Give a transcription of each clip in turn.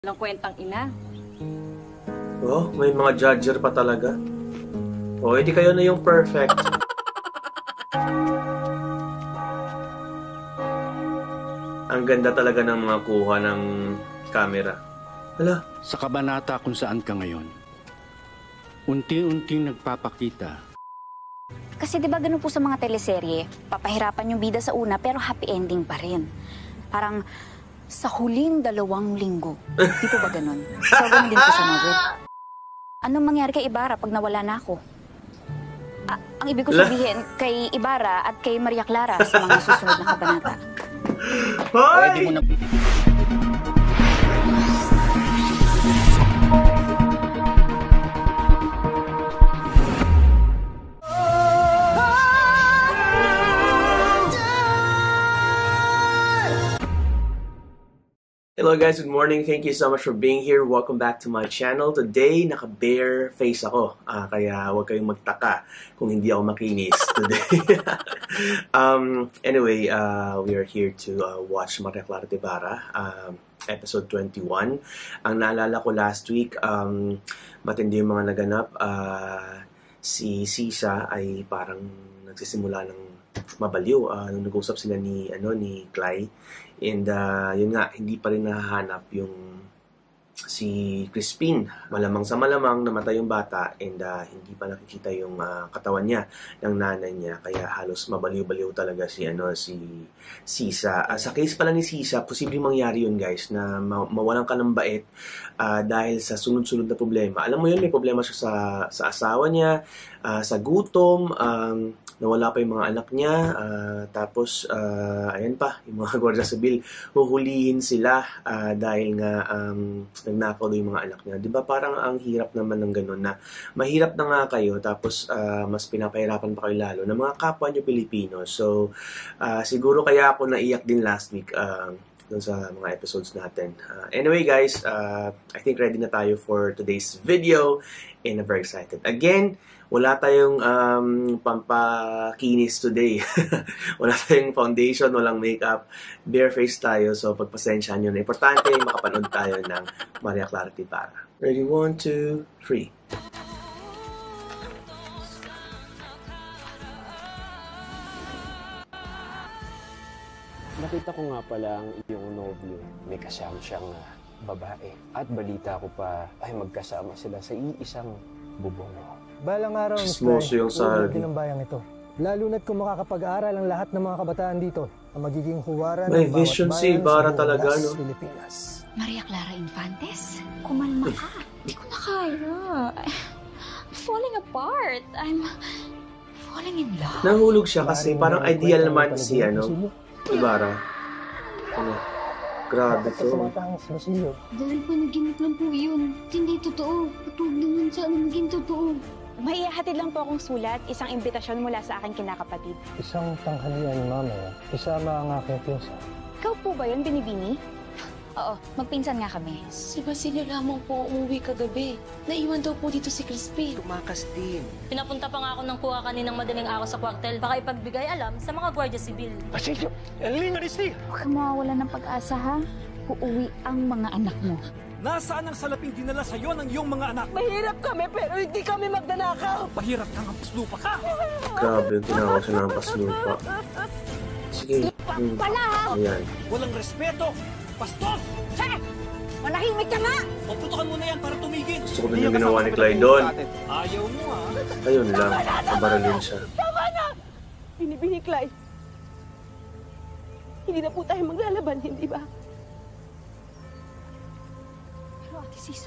Walang kwentang ina. Oh, may mga judger pa talaga. Oh, edi kayo na yung perfect. Ang ganda talaga ng mga kuha ng camera. Hala. Sa kabanata kung saan ka ngayon, unti-unting nagpapakita. Kasi 'di ba ganun po sa mga teleserye, papahirapan yung bida sa una pero happy ending pa rin. Parang sa huling 2 linggo. Di po ba ganun? So ganun din po sa novel. Anong mangyari kay Ibarra pag nawala na ako? Ang ibig ko sabihin, kay Ibarra at kay Maria Clara sa mga susunod na kabanata. Pwede mo na... Hello guys, good morning. Thank you so much for being here. Welcome back to my channel. Today, naka-bare face ako. Kaya huwag kayong magtaka kung hindi ako makinis today. Anyway, we are here to watch Maria Clara Ibarra, episode 21. Ang naalala ko last week, matindi yung mga naganap. Si Sisa ay parang nagsisimula ng mabaliw nung nag-usap sila ni Clay. And yun nga, hindi pa rin nahahanap yung si Crispin. Malamang sa malamang namatay yung bata and hindi pa nakikita yung katawan niya ng nanay niya. Kaya halos mabaliw-baliw talaga si Sisa. Sa case pala ni Sisa, posibleng mangyari yun guys, na mawalan ka ng bait dahil sa sunod-sunod na problema. Alam mo yun, may problema siya sa asawa niya, sa gutom, nawala pa yung mga anak niya, tapos, ayan pa, yung mga Guardia Civil, huhulihin sila dahil nga nagnakaw yung mga anak niya. Diba parang ang hirap naman ng ganun na mahirap na nga kayo, tapos mas pinapahirapan pa kayo lalo ng mga kapwa niyo Pilipino. So, siguro kaya ako naiyak din last week dun sa mga episodes natin. Anyway guys, I think ready na tayo for today's video and I'm very excited. Again, wala tayong pampakinis today. Wala tayong foundation, walang makeup. Bare face tayo, so pagpasensyahan nyo na. Importante, makapanood tayo ng Maria Clara Ibarra. Ready? 1, 2, 3. Nakita ko nga pala ang iyong nobyo. May kasama siyang babae. At balita ko pa ay magkasama sila sa iisang bubong. Balang araw, Chismoso yung saldi ng bayang ito. Lalo na't kung makakapag-aral ang lahat ng mga kabataan dito, ang magiging huwaran may ng vision bawat si bayan Ibarra sa talaga, buong no? Pilipinas. Maria Clara Infantes, kumalma ka. Di ko na kaya. I'm falling apart. I'm falling in love. Nahulog siya kasi parang ideal naman si Ibarra. Grabe to. Dahil panaginip lang po yun. Hindi totoo. Patuwag naman sana maging totoo. May ihahatid lang po akong sulat, isang imbitasyon mula sa aking kinakapatid. Isang tanghalian mamaya, isama ang aking pinsan. Ikaw po ba yun, Binibini? Oo, magpinsan nga kami. Si Basilio lamang po umuwi kagabi. Naiwan daw po dito si Crispin. Tumakas din. Pinapunta pa nga ako ng kuha kaninang madaling araw sa kwartel baka ipagbigay alam sa mga Guardia Civil. Basilio! Elena Risti! Huwag kang mawawala ng pag-asa, ha? Uuwi ang mga anak mo. Nasaan ang salaping dinala sa'yo ng iyong mga anak? Mahirap kami pero hindi kami magnanakaw. Pahirap kang paslupa ka! Grabe, tinawag siya ng paslupa. Sige. Wala ha! Ayan. Walang respeto! Bastos! Che! Manahimik ka nga! Puputukan mo na yan para tumigil! Gusto ko din yung ginawa ni Clay doon. Ayaw mo ha? Ayun lang, kabaralin siya. Tama na! Binibini, Clay. Hindi na po tayo maglalaban, hindi ba? Pero Ate Sisa,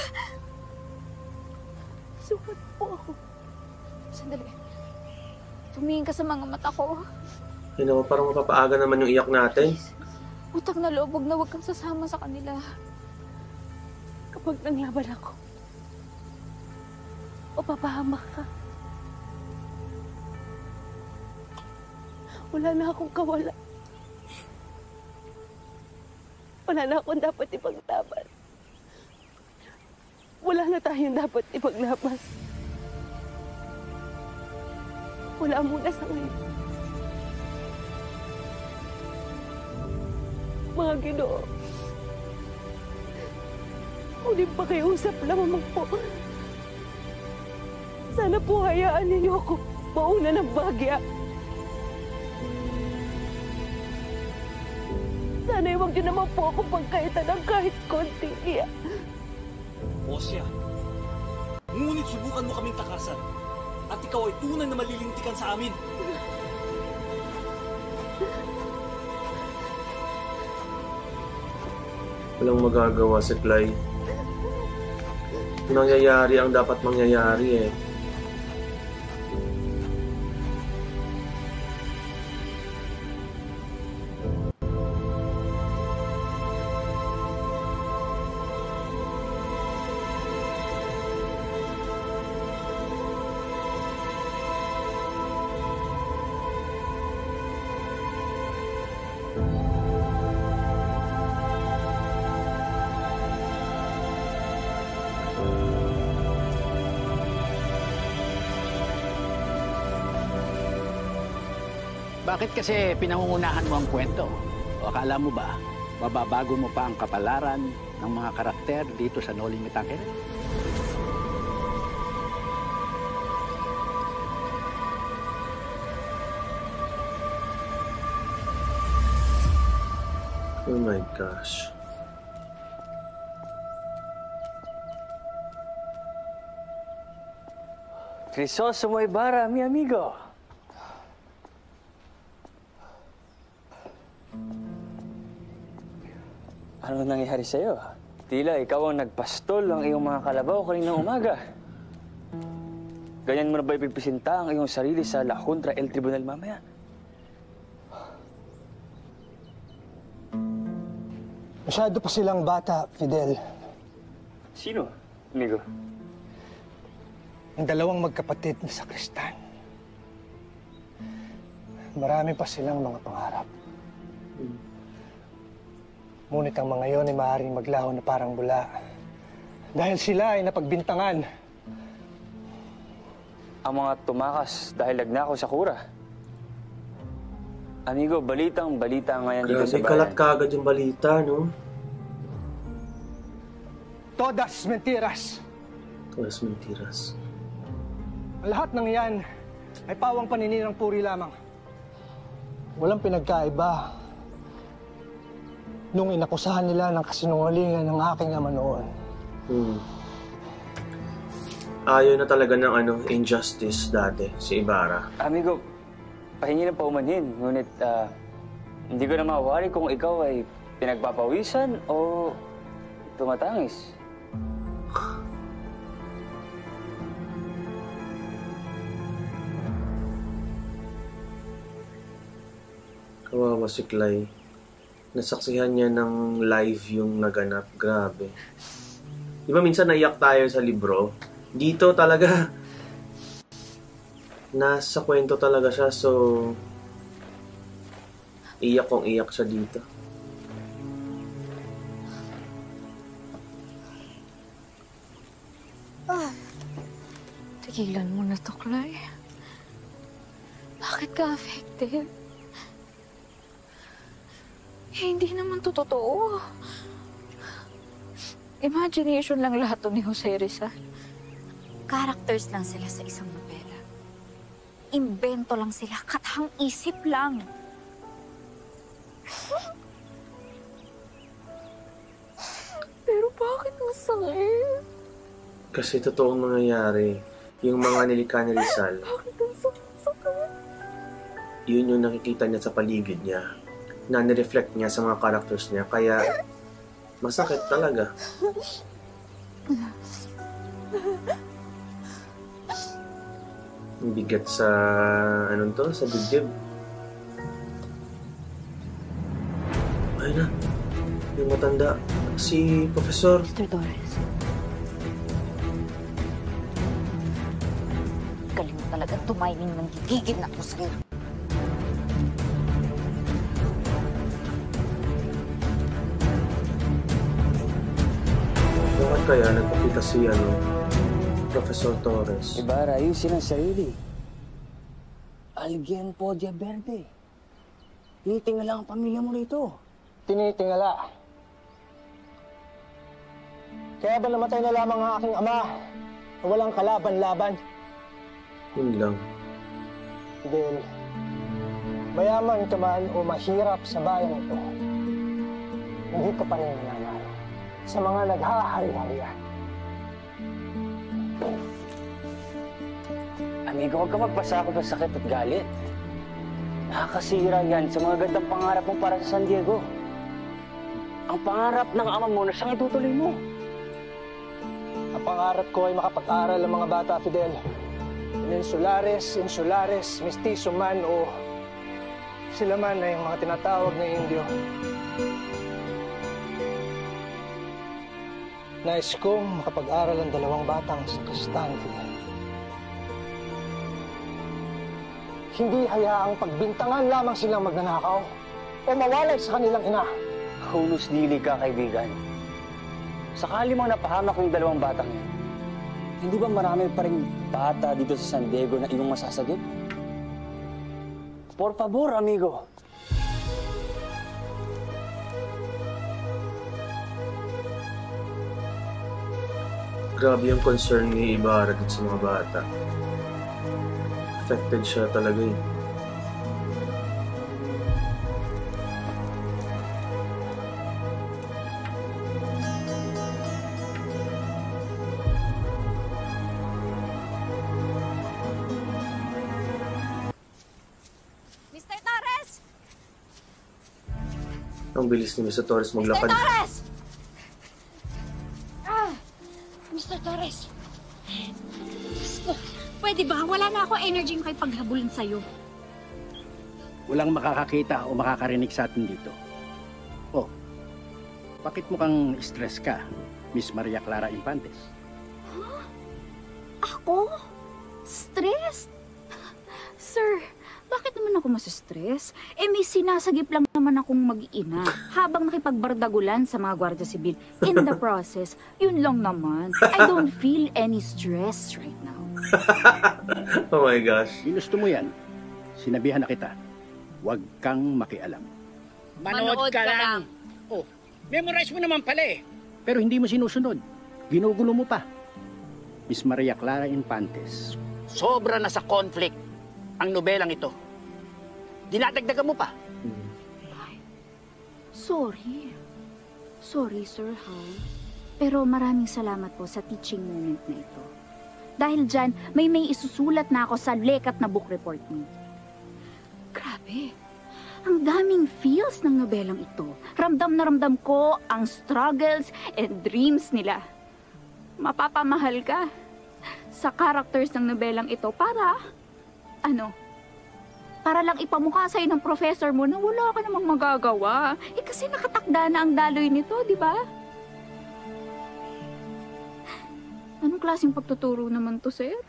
sukat po ako. Sandali. Tumingin ka sa mga mata ko. Ayun ako, parang mapapaaga naman yung iyak natin. Utang na loob, huwag na huwag kang sasama sa kanila. Kapag nanglaban ako, o papahamak ka, wala na akong kawala. Wala na akong dapat ipaglaban. Wala na tayong dapat ipaglaban. Wala muna sa ngayon. Mga Ginoo, Ngunit pakiusap lamang po. Sana po hayaan ninyo ako mauna ng bagya. Sana huwag niyo naman po ako pagkaitan ng kahit konting iya. Osya, ngunit subukan mo kaming takasan at ikaw ay tunay na malilintikan sa amin. Walang magagawa si Clay. Nangyayari ang dapat mangyayari eh. Bakit kasi pinangungunahan mo ang kwento? O akala mo ba, mababago mo pa ang kapalaran ng mga karakter dito sa No Limit Academy? Oh my gosh. Crisostomo Ibarra, mi amigo. Ano nangyari sa'yo? Tila ikaw ang nagpastol ng iyong mga kalabaw kaninang umaga. Ganyan mo na ba ipipresinta ang iyong sarili sa La Junta El Tribunal mamaya? Masyado pa silang bata, Fidel. Sino, amigo? Ang dalawang magkapatid na sakristan. Marami pa silang mga pangarap. Ngunit ang mga yon ay maaaring maglaho na parang bula. Dahil sila ay napagbintangan. Ang mga tumakas dahil nagnakaw sa kura. Amigo, balitang-balita ngayon dito sa Grabe, bayan. kalat kagad yung balita, no? Todas mentiras. Todas mentiras. Ang lahat ng yan ay pawang paninirang puri lamang. Walang pinagkaiba nung inakusahan nila ng kasinungalingan ng aking ama noon. Ayaw na talaga ng injustice dati, si Ibarra. Amigo, pahingi ng paumanhin. Ngunit, hindi ko na mawari kung ikaw ay pinagpapawisan o tumatangis. Kawawa si Clay. Nasaksihan niya ng live yung naganap. Grabe. Di ba minsan naiyak tayo sa libro? Dito talaga, nasa kwento talaga siya. So, iyak kong iyak siya dito. Tigilan mo na to, Clay. Bakit ka affected? Hindi naman to totoo. Imagination lang lahat to ni Jose Rizal. Characters lang sila sa isang nobela. Imbento lang sila, katang isip lang. Pero bakit masakit? Kasi totoong nangyayari. Yung mga nilikha ni Rizal, Bakit ang sakit? yun yung nakikita niya sa paligid niya. Na nireflect niya sa mga characters niya. Kaya, masakit talaga. Ang bigat sa, sa dibdib. Ayun na, yung matanda, si Professor. Mr. Torres. Galing mo talaga tumiming ng gigigil na ako sa'yo. Bakit kaya nagpakita si Professor Torres? Ibarra, ayusin ang sarili. Alguien Podia Verde. Tinitingala ang pamilya mo rito. Tinitingala. Kaya ba namatay na lamang ang aking ama na walang kalaban-laban? Yun lang. Fidel, mayaman ka man o mahirap sa bayan ito, hindi ka pa rin nananalo sa mga naghahari-harian. Amigo, huwag ka magpasakot ng sakit at galit. Nakakasira yan sa mga gandang pangarap mo para sa San Diego. Ang pangarap ng ama mo na siyang itutuloy mo. Ang pangarap ko ay makapag-aral ang mga bata, Fidel. Insulares, mestizo man o sila man ay mga tinatawag na Indio. Nais kong makapag-aral ang dalawang batang sa Kristan, Fidel. Hindi hayaang pagbintangan lamang silang magnanakaw o mawalay sa kanilang ina. Hulos dili ka, kaibigan. Sakali mang napahamak yung dalawang batang yun, hindi ba marami pa rin bata dito sa San Diego na iyong masasagip? Por favor, amigo. Grabe yung concern ni Ibarra dito sa mga bata. Affected siya talaga eh. Mr. Torres! Ang bilis ni Mr. Torres Mr. maglakad. Torres! Mr. Torres! Pwede ba? Wala na ako energy kay paghabulin sa'yo. Walang makakakita o makakarinig sa atin dito. Oh, bakit mukhang stress ka, Miss Maria Clara Infantes? Huh? Ako? Stress? Sir, bakit naman ako masustress? May sinasagip lang naman akong mag-ina habang nakipagbardagulan sa mga Guardia Sibil. In the process, yun lang naman. I don't feel any stress right now. Oh my gosh. Ginusto mo yan. Sinabihan na kita. Huwag kang makialam. Manood ka lang. Oh, memorize mo naman pala eh. Pero hindi mo sinusunod. Ginugulo mo pa. Miss Maria Clara Infantes, sobra na sa conflict ang nobelang ito. Dinadagdagan mo pa. Sorry. Sorry, Sir Han. Pero maraming salamat po sa teaching moment na ito. Dahil dyan, may isusulat na ako sa lekat na book report mo. Grabe. Ang daming feels ng nobelang ito. Ramdam na ramdam ko ang struggles and dreams nila. Mapapamahal ka sa characters ng nobelang ito para, para lang ipamukha sa'yo ng professor mo na wala ka namang magagawa. Kasi nakatakda na ang daloy nito, di ba? Anong klaseng pagtuturo naman to, sir?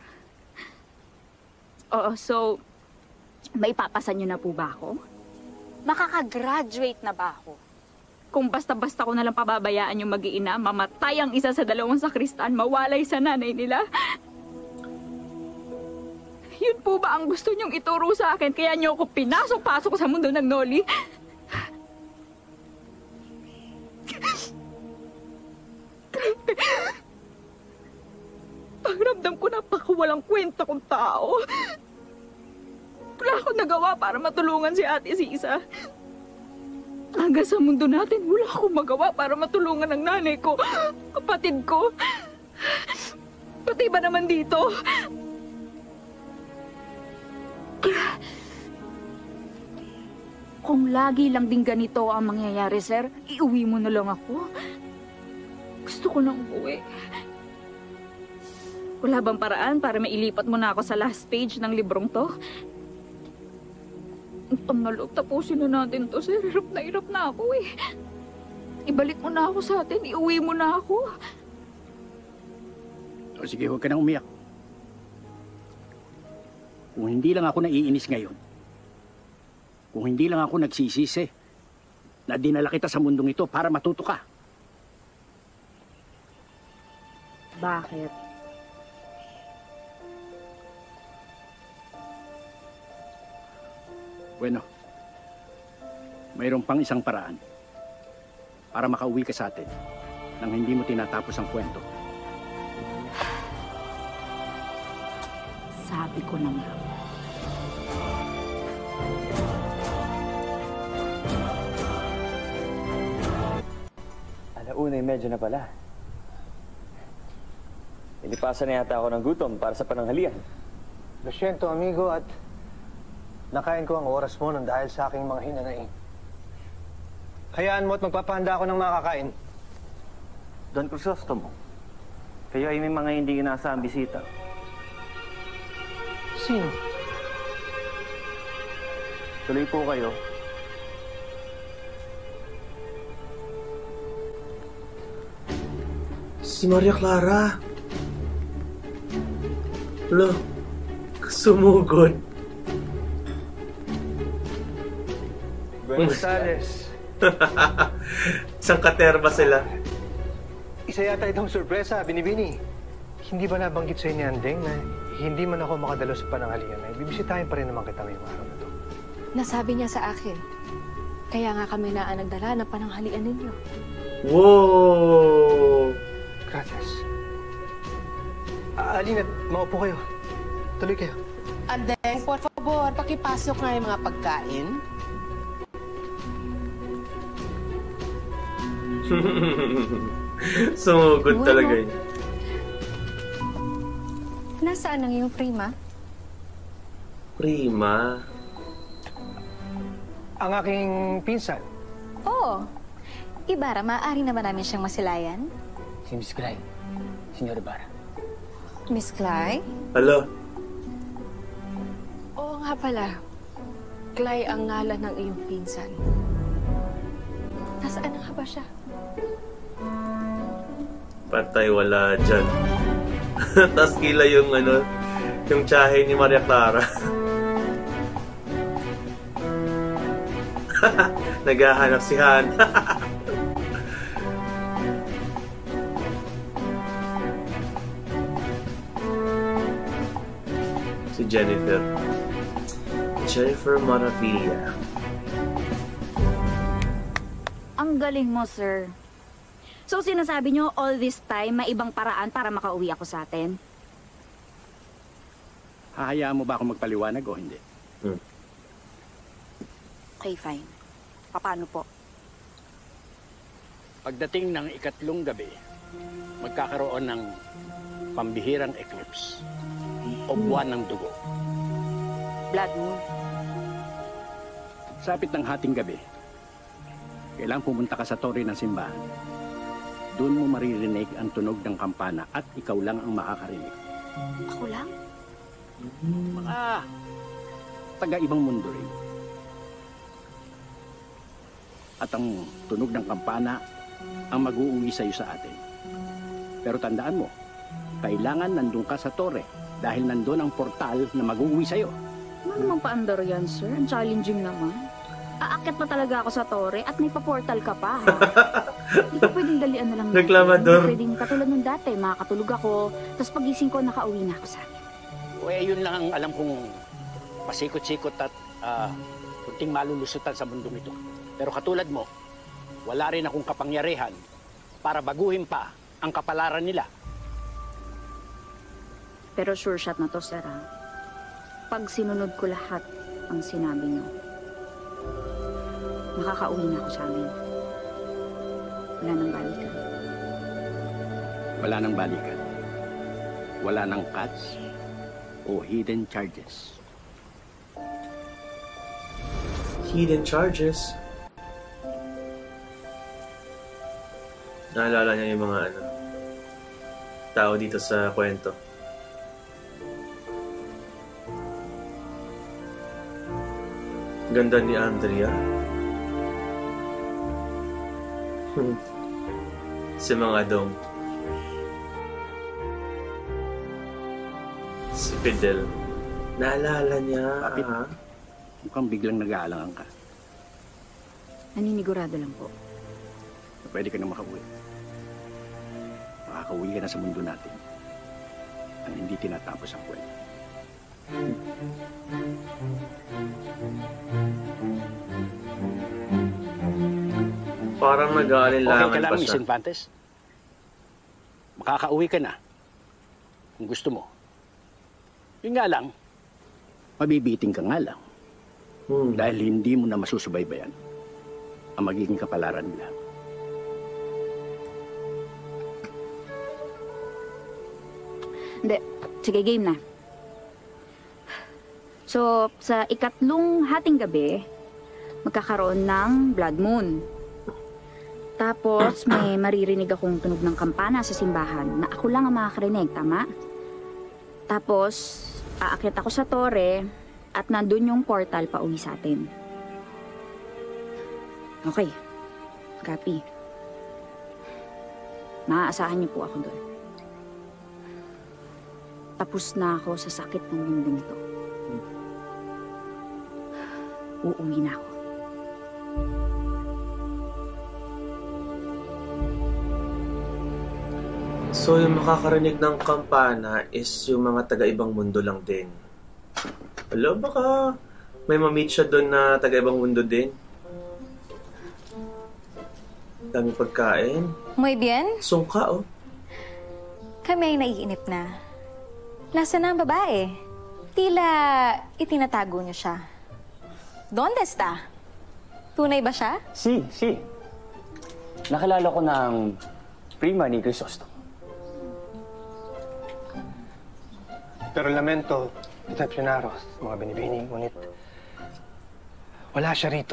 Oo, so, may papasan niyo na po ba ako? Makakagraduate na ba ako? Kung basta-basta ko nalang pababayaan yung mag-iina, mamatay ang isa sa dalawang sakristan, mawalay sa nanay nila. Yun po ba ang gusto niyong ituro sa akin? Kaya niyo ako pinasok-pasok sa mundo ng Noli? Pagramdam ko napakawalang kwenta kong tao. Wala akong nagawa para matulungan si Ate Sisa. Hanggang sa mundo natin, wala akong magawa para matulungan ang nanay ko, kapatid ko. Pati ba naman dito? Kung lagi lang din ganito ang mangyayari, sir, iuwi mo na lang ako. Gusto ko nang umuwi. Wala bang paraan para mailipat mo na ako sa last page ng librong to? Utang na loob, tapusin na natin to, sir. Hirap na ako eh. Ibalik mo na ako sa atin, iuwi mo na ako. O sige, huwag ka nang umiyak. Kung hindi lang ako naiinis ngayon, kung hindi lang ako nagsisisi na dinala kita sa mundong ito para matuto ka. Bakit? Bueno, mayroon pang isang paraan para makauwi ka sa atin. nang hindi mo tinatapos ang kwento. Sabi ko na nga. Alauna, medyo na pala. Inipasan na yata ako ng gutom para sa pananghalian. Lo siento, amigo, at nakain ko ang oras mo nang dahil sa aking mga hinanaing. Hayaan mo at magpapahanda ako ng makakain. Don Crisostomo, kayo ay may mga hindi inaasahang bisita. Sino? Tuloy po kayo. Si Maria Clara. Lo, sumugod. Buenos tardes. Isang katerba sila. Isa yata itong sorpresa, Binibini. Hindi ba nabanggit sa inyo, Andeng, na hindi man ako makadalo sa pananghalian ay bibisitahin pa rin naman kita ngayong araw na to? Nasabi niya sa akin. Kaya nga kami na nagdala ng pananghalian ninyo. Wow! Gracias. Alina, maupo kayo. Tuloy kayo. Andeng, por favor, pakipasok nga yung mga pagkain. Sumugod talaga yun. Nasaan ang iyong prima? Prima? Ang aking pinsan. Oo. Ibarra, maaari naman namin siyang masilayan. Si Miss Clay, Senyor Ibarra. Miss Clay? Hello? Oo nga pala. Clay ang ngalan ng iyong pinsan. Nasaan nga ba siya? Patay, wala dyan. Tapos kila yung yung tsahe ni Maria Clara. Naghahanap si Han. Si Jennifer. Jennifer Moravilla. Ang galing mo, sir. So, sinasabi nyo, all this time, may ibang paraan para makauwi ako sa atin? Hahayaan mo ba ako magpaliwanag o hindi? Okay, fine. Paano po? Pagdating ng ikatlong gabi, magkakaroon ng pambihirang eclipse o buwan ng dugo. Blood moon. Sapit ng hating gabi, kailangang pumunta ka sa torre ng simbahan. Doon mo maririnig ang tunog ng kampana at ikaw lang ang makakarinig. Ako lang? Mga taga-ibang mundo rin. At ang tunog ng kampana ang mag-uuwi sa'yo sa atin. Pero tandaan mo, kailangan nandun ka sa torre dahil nandun ang portal na mag-uuwi sa'yo. Ano namang paandar yan, sir? Ang challenging naman. Aakyat pa talaga ako sa torre at may pa-portal ka pa, ha? Hindi ko pwedeng dalian na lang natin. Reklamador. Hindi pwedeng katulad ng dati. Makakatulog ako, tapos pagising ko, nakauwi na ako sa akin. Yun lang ang alam kong pasikot-sikot at kunting malulusutan sa mundong ito. Pero katulad mo, wala rin akong kapangyarihan para baguhin pa ang kapalaran nila. Pero sure shot na to, sir, ha? Pag sinunod ko lahat ang sinabi niyo, makakauwi na ako sa amin. Wala nang balikan. Wala nang balikan. Wala nang cuts o hidden charges. Hidden charges? Naalala niya yung mga tao dito sa kwento. Ganda ni Andrea. Si mga dong. Si Fidel. Naalala niya. Kapit, mukhang biglang nag-aalangan ka. Naninigurado lang po. Pwede ka nang makauwi. Makakauwi ka na sa mundo natin. Ang hindi tinatapos ang kwento. Parang nag-aalinlangan okay ka lang, pa Miss siya. Infantes? makakauwi ka na. Kung gusto mo. Yun nga lang, mabibiting ka nga lang. Dahil hindi mo na masusubaybayan ang magiging kapalaran nila. Hindi. Sige, game na. So, sa ikatlong hating gabi, magkakaroon ng blood moon. Tapos, may maririnig akong tunog ng kampana sa simbahan na ako lang ang makakarinig, tama? Tapos, aakyat ako sa tore at nandun yung portal pa uwi sa atin. Okay. Copy. Maaasahan niyo po ako doon. Tapos na ako sa sakit ng mundong ito. Uuwi na ako. So, yung makakarinig ng kampana is yung mga taga-ibang mundo lang din. Alam, baka may ma-meet siya doon na taga-ibang mundo din. Daming pagkain. Muy bien. Sungka, oh. Kami ay naiinip na. Nasaan na ang babae? Tila itinatago niyo siya. ¿Dónde está? Tunay ba siya? Si. Nakilala ko na ang prima ni Crisostomo. Pero lamento, Decepcionaros, mga binibini, ngunit wala siya rito.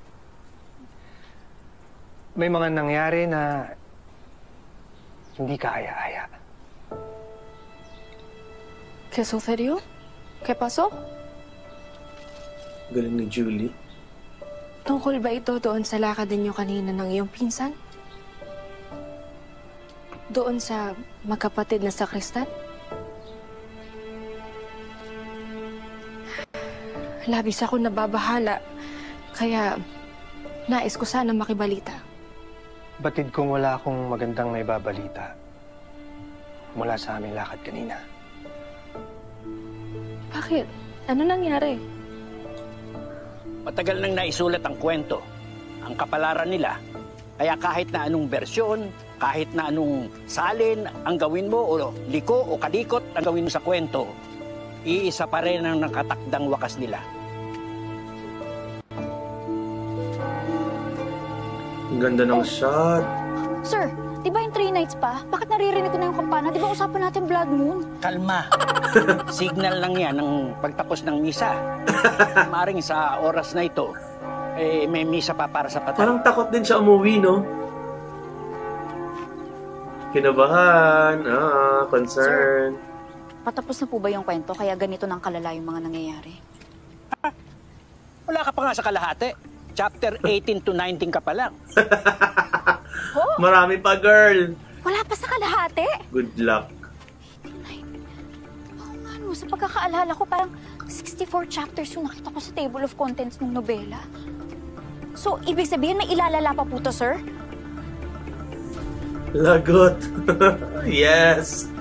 May mga nangyari na hindi kaaya-aya. ¿Qué sucedió? ¿Qué pasó? Galing ni Julie. Tungkol ba ito doon sa lakad ninyo kanina ng iyong pinsan? Doon sa magkapatid na sakristan? Labis ako nababahala, kaya nais ko sana makibalita. Batid kong wala akong magandang naibabalita mula sa aming lakad kanina. Bakit? Ano nangyari? Matagal nang naisulat ang kwento, ang kapalaran nila. Kaya kahit na anong bersyon, kahit na anong salin ang gawin mo, o liko o kalikot ang gawin mo sa kwento, iisa pa rin ang nakatakdang wakas nila. Ang ganda ng shot. Sir, di ba yung 3 nights pa? Bakit naririnig ko na yung kampana? Di ba usapan natin blood moon? Kalma. Signal lang yan ng pagtapos ng misa. Maring sa oras na ito, may misa pa para sa patay. Parang takot din siya umuwi, no? Kinabahan, concern. Sir, patapos na po ba yung kwento kaya ganito nang kalala yung mga nangyayari? Wala ka pa nga sa kalahati. Chapter 18 to 19 ka pa lang. Oh, Marami pa, girl. wala pa sa kalahati? Good luck. Ano, sa pagkakaalala ko, parang 64 chapters yung nakita ko sa table of contents ng nobela. So, ibig sabihin, may ilalala pa po to, sir? Lagot. Yes.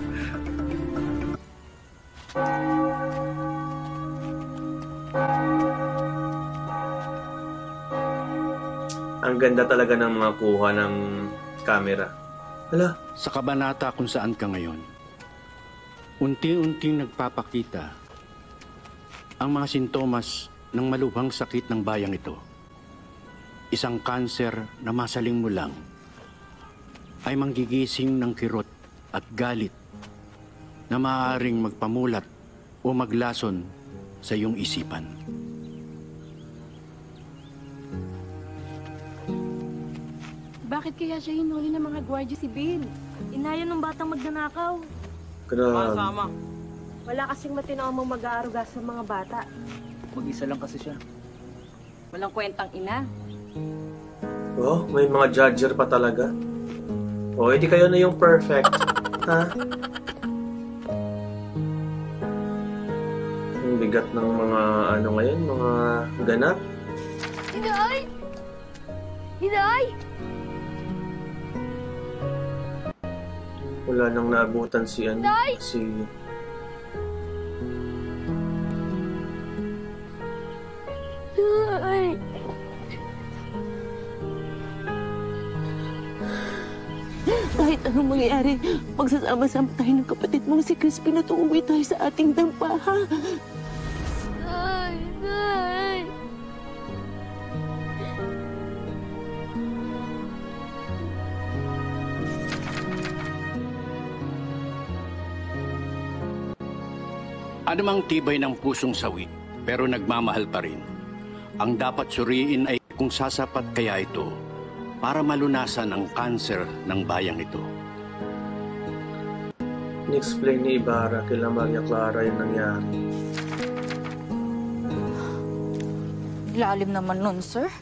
Ang ganda talaga ng mga kuha ng camera. Hala. Sa kabanata kung saan ka ngayon, unti-unting nagpapakita ang mga sintomas ng malubhang sakit ng bayang ito. Isang kanser na masaling mo lang ay manggigising ng kirot at galit na maaaring magpamulat o maglason sa iyong isipan. Bakit kaya siya hinuli ng mga gwardiya si Bill? Inayon ng batang magnanakaw. Grabe. Wala kasing matino mong mag-aaruga sa mga bata. Mag-isa lang kasi siya. Walang kwentang ina. Oh, may mga judger pa talaga. Oh, edi kayo na yung perfect. Ha? Ang bigat ng mga ano ngayon, mga ganap. Inay! Inay! Wala nang naabutan si ano, Nay! si Ay! Ay, kahit anong mangyayari, pagsasama-sama tayo ng kapatid mong si Crispin at uuwi tayo sa ating dampa, ha? Nay! Nay! Anumang tibay ng pusong sawi, pero nagmamahal pa rin. Ang dapat suriin ay kung sasapat kaya ito para malunasan ang kanser ng bayang ito. In-explain ni Ibarra kila Maria Clara yung nangyari. Lalim naman nun, sir.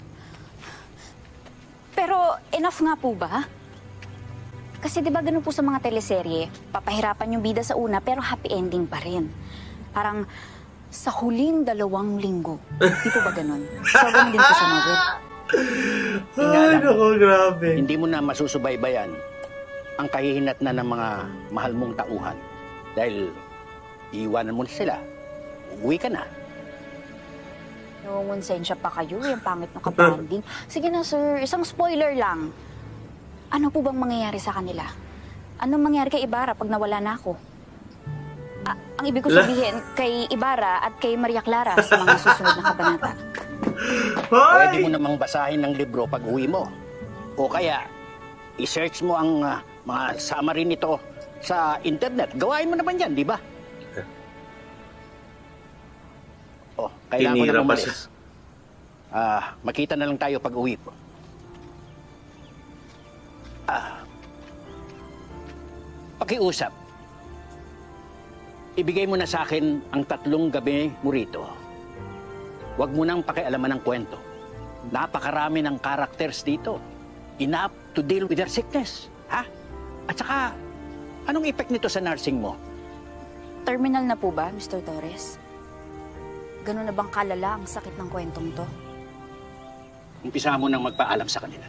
Pero enough nga po ba? Kasi di ba ganun po sa mga teleserye, papahirapan yung bida sa una pero happy ending pa rin. Parang sa huling 2 linggo. Di po ba ganun? So, ganun din po sa novel. Ay, naku, grabe. Hindi mo na masusubaybayan ang kahihinat na ng mga mahal mong tauhan. Dahil iiwanan mo na sila. Uwi ka na. Nangungonsensya pa kayo, yung pangit ng kabanding. Sige na, sir, isang spoiler lang. Ano po bang mangyayari sa kanila? Anong mangyayari kay Ibarra pag nawala na ako? Ang ibig ko sabihin, kay Ibarra at kay Maria Clara sa mga susunod na kabanata. Pwede mo namang basahin ng libro pag uwi mo. O kaya, i-search mo ang mga summary nito sa internet. Gawain mo naman yan, di ba? O, kailangan ko na umalis. Makita na lang tayo pag uwi po. Pakiusap. Ibigay mo na sa akin ang 3 gabi mo rito. Huwag mo nang pakialaman ng kwento. Napakarami ng characters dito. Enough to deal with their sickness. Ha? At saka, anong effect nito sa nursing mo? Terminal na po ba, Mr. Torres? Ganun na bang kalala ang sakit ng kwentong to? Umpisa mo nang magpaalam sa kanila.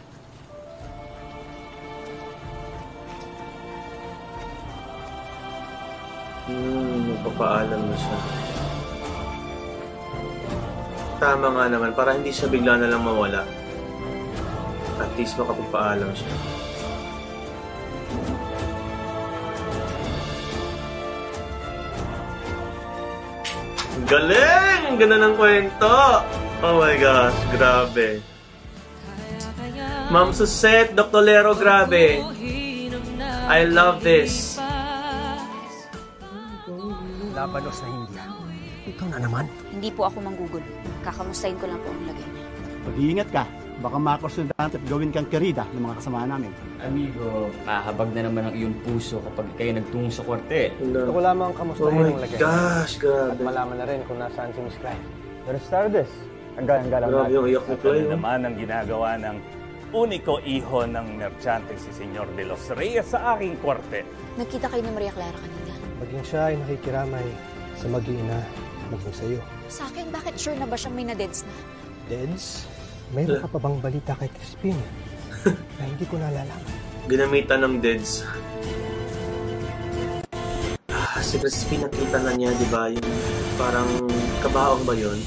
Magpapaalam na siya. Tama nga naman, para hindi siya bigla na lang mawala. At least makapagpaalam siya. Galing! Ang ganda ng kwento! Oh my gosh, grabe. Ma'am Susette, Dr. Lero, grabe. I love this. Labanos sa India. Ikaw na naman. Hindi po ako manggugol. Kakamustahin ko lang po ang lagay niya. Mag-iingat ka. Baka makasundan at gawin kang kerida ng mga kasama namin. Amigo, kahabag na naman ang iyong puso kapag kayo nagtungo sa kwartel. Gusto ko lamang kamustahin ang lagay. Gosh, grabe. At malaman na rin kung nasaan si Miss Klein. Pero Stardust, hanggang lang grabe yung iyak ni Klein. Ano naman ang ginagawa ng uniko iho ng merchante si Senyor de los Reyes sa aking kwartel. Nagkita kayo ni Maria Clara kanina. Maging siya ay nakikiramay sa mag-iina, maging sa'yo. Sa akin, bakit sure na ba siyang may na-deads na? Deads? Mayroon ka pa bang balita kay Crispin na hindi ko nalalaman? Ginamitan ng deads. Si Crispin nakita na niya, di ba? Yung parang kabaong ba yun?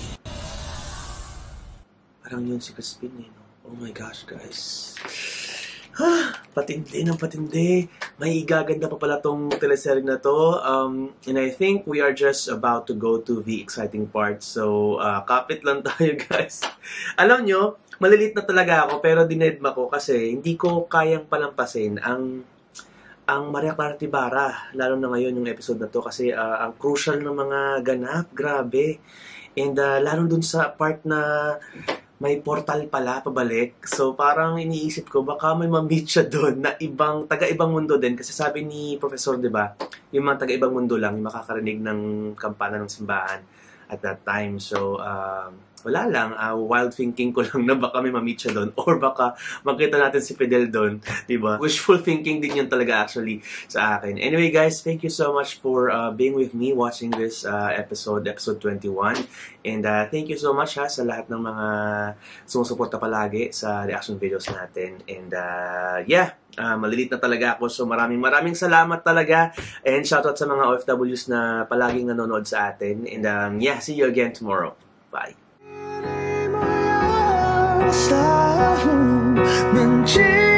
Parang yun si Crispin eh. No? Oh my gosh, guys. Patindi ng patindi. May igaganda pa pala tong teleserye na to. And I think we are just about to go to the exciting part. So, kapit lang tayo, guys. Alam nyo, malilit na talaga ako pero dinedma ko kasi hindi ko kayang palampasin ang Maria Clara Ibarra. Lalo na ngayon yung episode na to kasi ang crucial ng mga ganap. Grabe. And lalo dun sa part na may portal pala pabalik. So parang iniisip ko baka may ma-meet siya doon na taga-ibang mundo din kasi sabi ni Professor, 'di ba? Yung mga taga-ibang mundo lang yung makakarinig ng kampana ng simbahan at that time. So wala lang, wild thinking ko lang na baka may ma-meet siya doon or baka makita natin si Fidel doon, 'di ba? Wishful thinking din 'yan talaga actually sa akin. Anyway guys, thank you so much for being with me watching this episode 21. And thank you so much sa lahat ng mga sumusuporta palagi sa reaction videos natin. And malilit na talaga ako. So maraming salamat talaga. And shoutout sa mga OFWs na palaging nanonood sa atin. And see you again tomorrow. Bye.